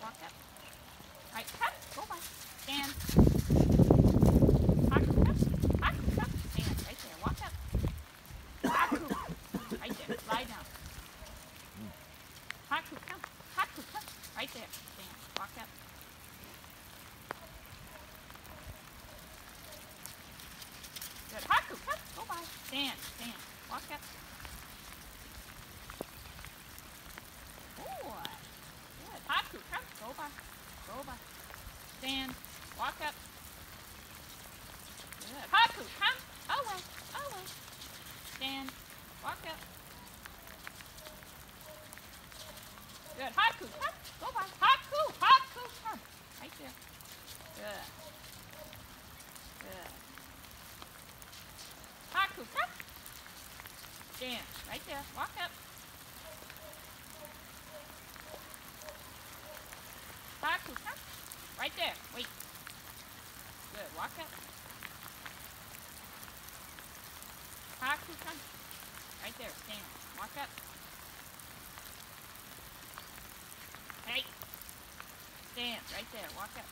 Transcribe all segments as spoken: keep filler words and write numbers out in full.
walk up. Right, come, go by. Stand. Haku, come. Haku, come. Stand right there. Walk up. Haku. Right there. Lie down. Haku, come. Haku, come. Right there. Stand. Walk up. Good. Haku, come. Go by. Stand. Stand. Walk up. Good. Good. Haku, come. Go by. Go by. Stand. Walk up. Good. Haku, come. Away. Away. Stand. Walk up. Good. Haku, come. Go by. Haku. Haku, come. Right there. Good. Good. Haku, come. Stand. Right there. Walk up. Haku, come. Right there. Wait. Good. Walk up. Haku, come. Right there. Stand. Walk up. Hey. Stand. Right there. Walk up.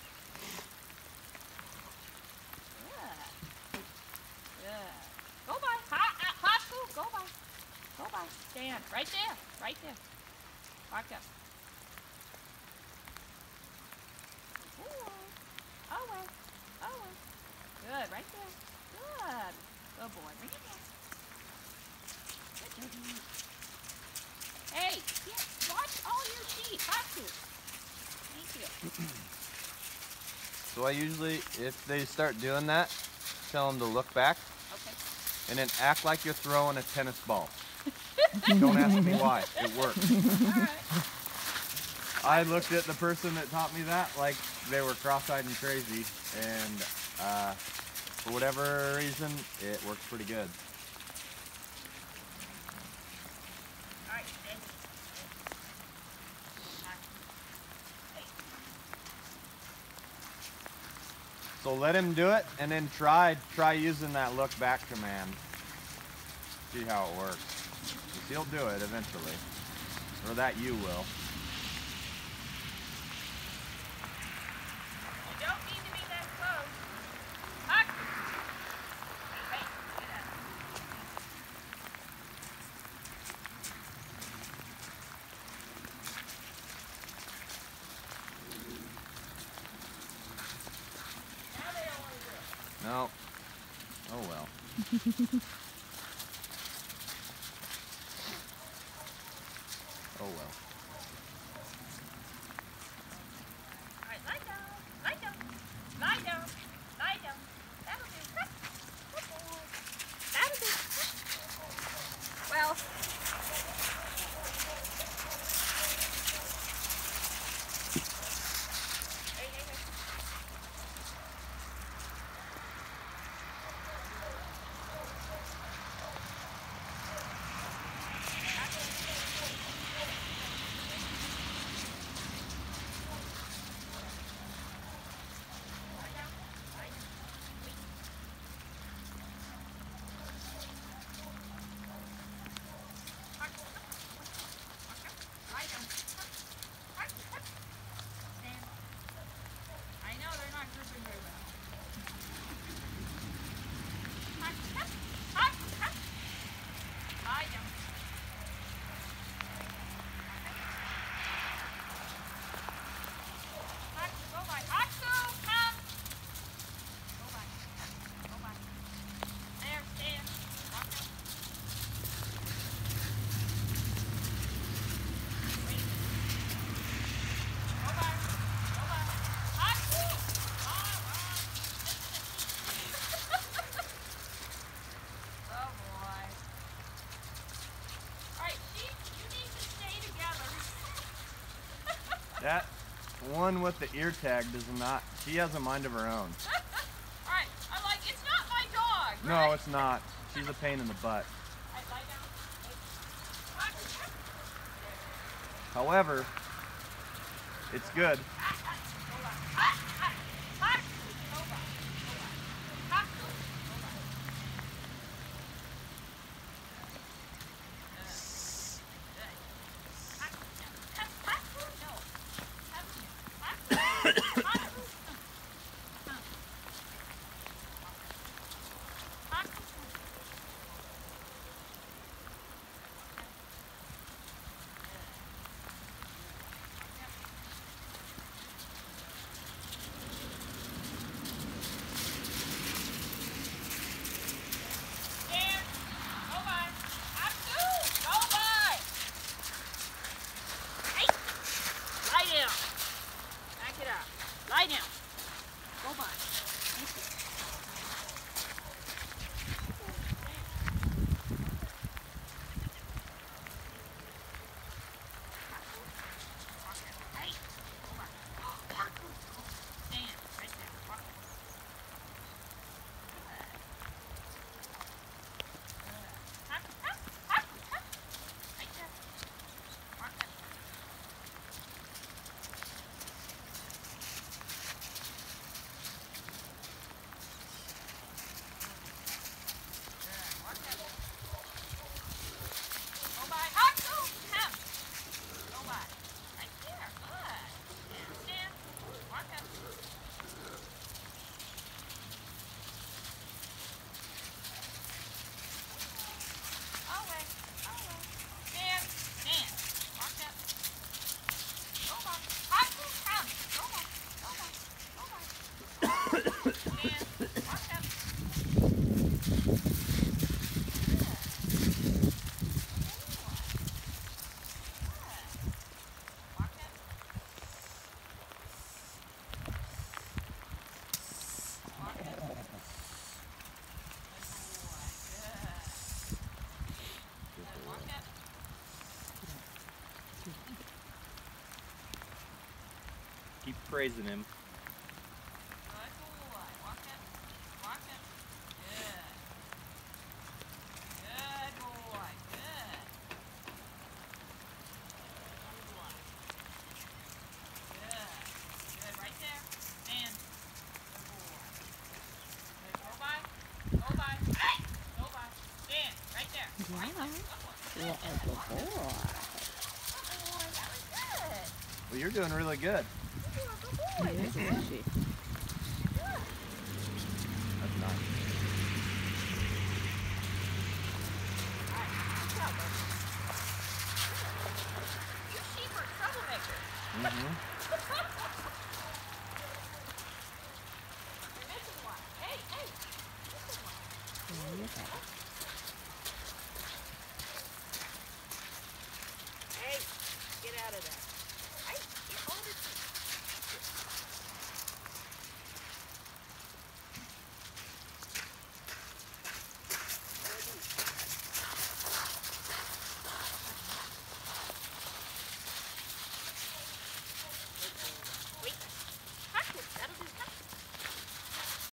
Good. Good. Go by. Ha, uh, Haku. Go by. Go by. Stand. Right there. Right there. Walk up. Ooh. Away. Away. Good. Right there. Good. Good boy. Bring it back. Good baby. Hey, yeah, watch all your teeth. Haku. Thank you. So I usually, if they start doing that, tell them to look back. Okay. And then act like you're throwing a tennis ball. Don't ask me why. It works. All right. I looked at the person that taught me that like they were cross-eyed and crazy, and uh, for whatever reason, it works pretty good. All right. Steady. Steady. So let him do it, and then try try using that look back command. See how it works. 'Cause he'll do it eventually, or that you will. You don't need to be that close. Haku. Hey, hey, get up. Now they don't want to do it. No. Oh well. Oh well. All right, lie down. Lie down. Lie down. Lie down. That'll do. Good boy. That'll do. Well. Hey, hey, hey. Lie down. Stand. I know they're not grouping very well. Lie down. Haku, go by. Haku, come. Go by. Go by. There, stand. Walk up. Wait. Go by. Go by. Haku. All right. Oh boy. All right, sheep, you need to stay together. That one with the ear tag does not. She has a mind of her own. All right, I'm like, it's not my dog. No, right? it's not. She's a pain in the butt. All right, lie down. Haku, come. However, it's good. Go by. Haku, go by. Go by. Haku, go by. Good. Good. Haku, no. Haku, no. Haku. Keep praising him. Good boy. Walk him. Walk him. Good. Good boy. Good. Good boy. Good. Good. Right there. Stand. Good boy. Good. Go by. Go by. Hey! Go by. Stand. Right there. Right there. Good boy. Yeah, good boy. Good boy. That was good. Well, you're doing really good. You are a good boy. Yes, Good. is she? Good. That's nice. Good job, buddy. You sheep are troublemakers. Mm-hmm. You're missing one. Hey, hey. Missing one. Yeah, you got it.